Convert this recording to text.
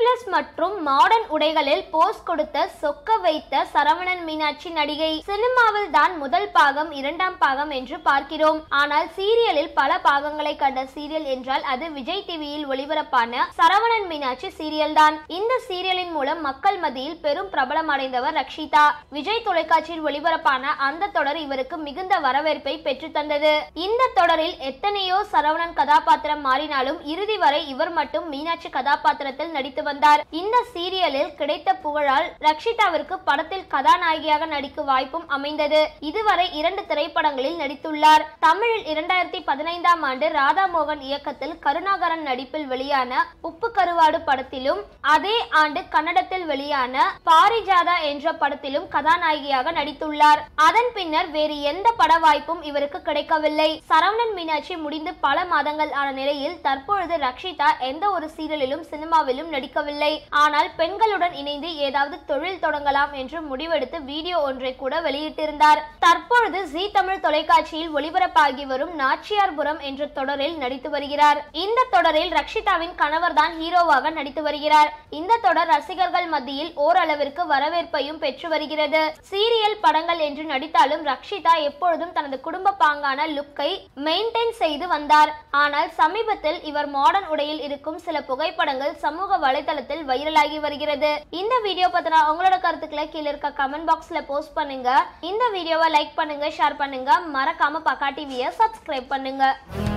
Sleeveless மற்றும் modern உடைகளில் Bose கொடுத்த சொக்க வைத்த சரவணன் மீனாட்சி நடிகை. சினிமாவில் தான் முதல் பாகம், இரண்டாம் பாகம் என்று பார்க்கிறோம். ஆனால் சீரியலில் பல பாகங்களை கண்ட சீரியல் என்றால் அது விஜய் டிவியில் ஒளிபரப்பான சரவணன் மீனாட்சி சீரியல் தான். இந்த சீரியலின் மூலம் மக்கள் மத்தியில் பெரும் பிரபலம் அடைந்தவர் ரக்ஷிதா. விஜய் தொலைக்காட்சியில் ஒளிபரப்பான அந்த தொடர் இவருக்கு மிகுந்த வரவேற்பை பெற்று தந்தது. இந்த தொடரில் எத்தனையோ சரவணன் கதாபாத்திரம் மாறினாலும் இறுதி வரை இவர் மட்டும் மீனாட்சி கதாபாத்திரத்தில் நடித்து வந்தார். இந்த சீரியலில் கிடைத்த புகழால் ரக்ஷிதாவிற்கு படத்தில் கதாநாயகியாக நடிக்கும் வாய்ப்பும் அமைந்தது. இதுவரை 2 திரைப்படங்களில் நடித்துள்ளார். தமிழில் 2015ஆம் ஆண்டு ராதாமோகன் இயக்கத்தில் கருணாகரன் நடிப்பில் வெளியான உப்பு கருவாடு படத்திலும், அதே ஆண்டு கன்னடத்தில் வெளியான பாரிஜாதா என்ற படத்திலும் கதாநாயகியாக நடித்துள்ளார். அதன் பின்னர் வேறு எந்த பட வாய்ப்பும் இவருக்கு கிடைக்கவில்லை. சரவணன் மீனாட்சி முடிந்து பல மாதங்கள் ஆன நிலையில் தற்பொழுது ரக்ஷிதா எந்த ஒரு சீரியலிலும் சினிமாவிலும் நடிக்கவில்லை. ஆனால் பெண்களுடன் இணைந்து ஏதாவது தொழில் தொடங்கலாம் என்று முடிவெடுத்து வீடியோ ஒன்றை கூட வெளியிட்டிருந்தார். தற்பொழுது ஜீ தமிழ் தொலைக்காட்சியில் ஒளிபரப்பாகி வரும் நாச்சியார்புரம் என்ற தொடரில் நடித்து வருகிறார். இந்த தொடரில் ரக்ஷிதாவின் கணவர் தான் ஹீரோவாக நடித்து வருகிறார். இந்த தொடர் ரசிகர்கள் மத்தியில் ஓரளவிற்கு வரவேற்பையும் பெற்று வருகிறது. சீரியல் படங்கள் என்று நடித்தாலும் ரக்ஷிதா எப்பொழுதும் தனது குடும்ப பாங்கான லுக்கை மெயின்டைன் செய்து வந்தார். ஆனால் சமீபத்தில் இவர் மாடர்ன் உடையில் இருக்கும் சில புகைப்படங்கள் சமூக வலைதளத்தில் வைரலாகி வருகிறது. இந்த வீடியோ பத்தின உங்களோட கருத்துக்களை கீழே இருக்க கமெண்ட் பாக்ஸ்ல போஸ்ட் பண்ணுங்க. இந்த வீடியோவை லைக் பண்ணுங்க, ஷேர் பண்ணுங்க, மறக்காம பக்கா டிவியை சப்ஸ்கிரைப் பண்ணுங்க.